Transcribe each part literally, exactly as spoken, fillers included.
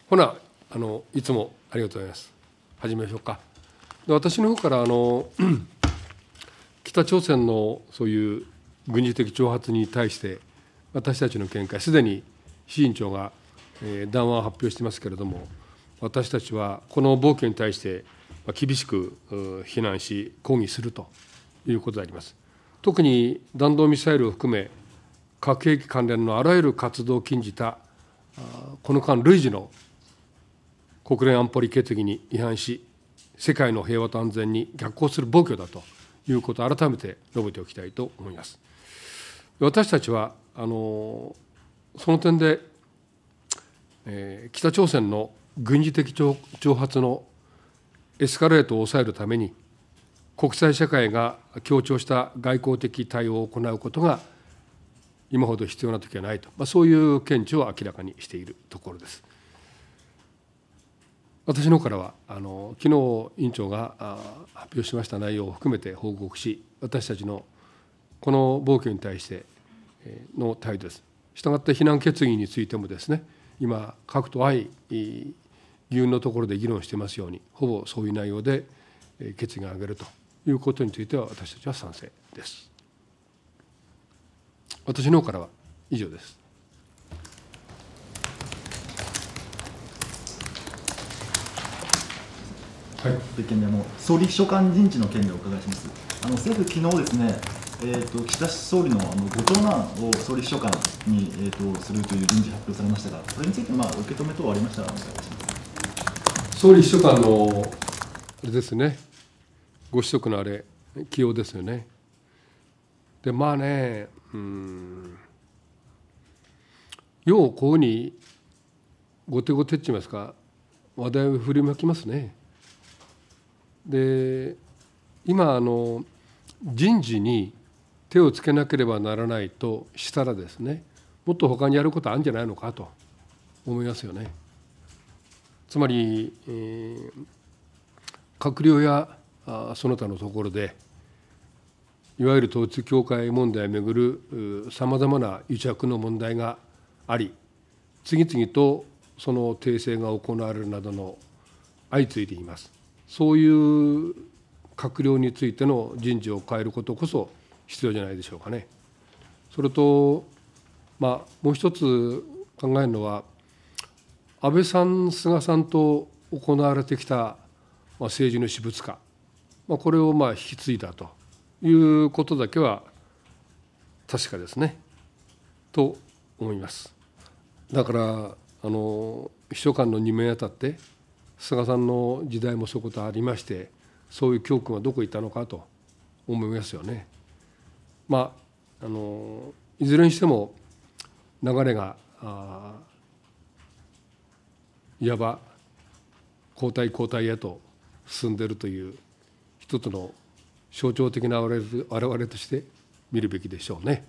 ほな、あのいつもありがとうございます。始めましょうか。で私の方からあの北朝鮮のそういう軍事的挑発に対して私たちの見解、すでに志委員長が談話を発表していますけれども、私たちはこの暴挙に対して厳しく非難し、抗議するということであります。特に弾道ミサイルを含め、核兵器関連のあらゆる活動を禁じた、この間、累次の国連安保理決議に違反し、世界の平和と安全に逆行する暴挙だということを改めて述べておきたいと思います。私たちはあのその点で、えー、北朝鮮の軍事的挑発のエスカレートを抑えるために、国際社会が強調した外交的対応を行うことが今ほど必要なときはないと、まあ、そういう見地を明らかにしているところです。私の方からは、あの昨日委員長が発表しました内容を含めて報告し、私たちのこの暴挙に対しての態度です。したがって非難決議についてもですね、今、各党相議運のところで議論していますように、ほぼそういう内容で決議を挙げるということについては、私たちは賛成です。私の方からは以上です。 はい、別件であの総理秘書官人事の件でお伺いします。あの政府、昨日ですね、えーと、岸田総理のあのご長男を総理秘書官に、えー、とするという人事発表されましたが、これについて、まあ、受け止め等ありましたらお願いします。 総理秘書官のあれですね、ご子息のあれ、起用ですよね。で、まあね、うん、ようこうに後手後手って言いますか、話題を振りまきますね。で、今あの、人事に手をつけなければならないとしたらですね、もっと他にやることあるんじゃないのかと思いますよね。つまり、えー、閣僚やあその他のところで、いわゆる統一教会問題をめぐるさまざまな癒着の問題があり、次々とその訂正が行われるなどの相次いでいます。そういう閣僚についての人事を変えることこそ必要じゃないでしょうかね。それと、まあ、もう一つ考えるのは、安倍さん、菅さんと行われてきた政治の私物化、これをまあ引き継いだということだけは確かですね、と思います。だから、あの秘書官の任命にあたって、菅さんの時代もそういうことありまして、そういう教訓はどこにいったのかと思いますよね。まあ、あのいずれにしても流れがあいわば交代交代へと進んでいるという一つの象徴的な現れとして見るべきでしょうね。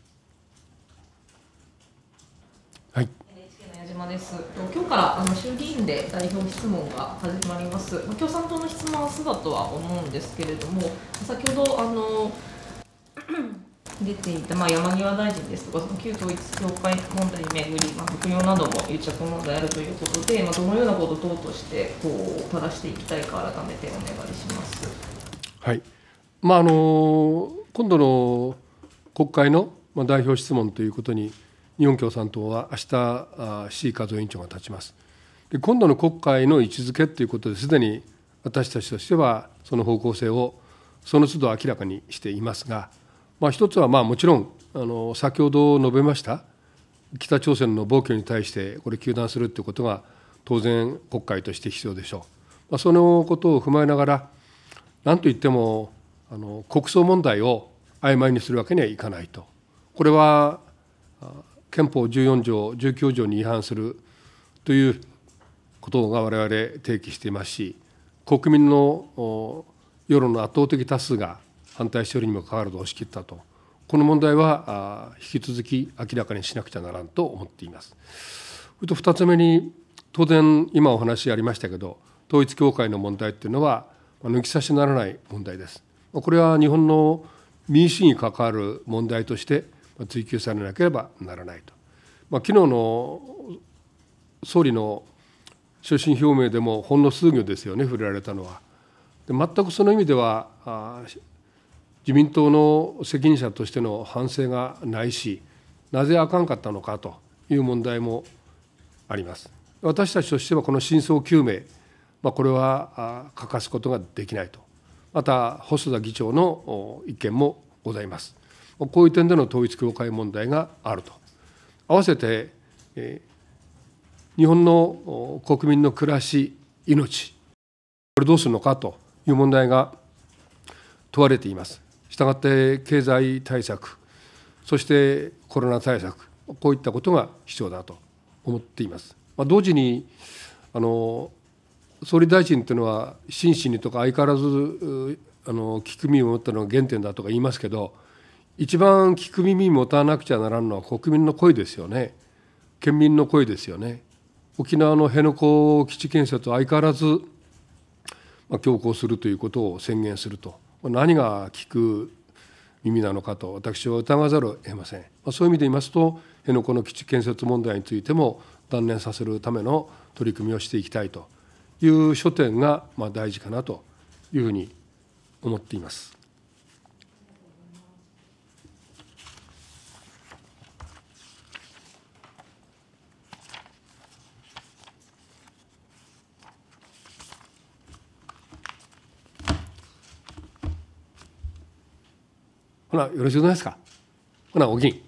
はい。 今日からあの衆議院で代表質問が始まります。共産党の質問は明日だとは思うんですけれども、先ほどあの出ていた、まあ、山際大臣ですとか、その旧統一教会問題にめぐり、まあ、副業なども癒着問題あるということで、まあ、どのようなことを党としてこう正していきたいか、改めてお願いします。 はい、まあ、あの今度の国会の代表質問ということに、日本共産党は明日、志位和夫委員長が立ちます。で、今度の国会の位置づけということですでに私たちとしては、その方向性をその都度明らかにしていますが、まあ、一つはまあもちろん、あの先ほど述べました、北朝鮮の暴挙に対してこれ、糾弾するということが当然、国会として必要でしょう。まあ、そのことを踏まえながら、なんといってもあの国葬問題を曖昧にするわけにはいかないと。これは憲法じゅうよん条、じゅうきゅう条に違反するということが我々提起していますし、国民の世論の圧倒的多数が反対しているにもかかわらず押し切ったと、この問題は引き続き明らかにしなくちゃならんと思っています。それとふたつめに、当然、今お話ありましたけど、統一教会の問題というのは、抜き差しならない問題です。これは日本の民主主義に関わる問題として追及されなければならないと。まあ、昨日の総理の所信表明でもほんの数行ですよね、触れられたのは。で全くその意味ではあ自民党の責任者としての反省がないし、なぜあかんかったのかという問題もあります。私たちとしてはこの真相究明、まあ、これは欠かすことができないと。また細田議長の意見もございます。こういう点での統一教会問題があると。合わせて、えー、日本の国民の暮らし、命、これどうするのかという問題が問われています。したがって経済対策、そしてコロナ対策、こういったことが必要だと思っています。まあ、同時にあの総理大臣というのは真摯にとか相変わらずあの聞く耳を持ったのが原点だとか言いますけど、一番聞く耳を持たなくちゃならんのは国民の声ですよね。県民の声ですよね。沖縄の辺野古基地建設を相変わらず、まあ、強行するということを宣言すると、何が聞く耳なのかと私は疑わざるを得ません。まあ、そういう意味で言いますと、辺野古の基地建設問題についても断念させるための取り組みをしていきたいという諸点がまあ大事かなというふうに思っています。ほな、よろしくお願いですか。ほな、おぎん。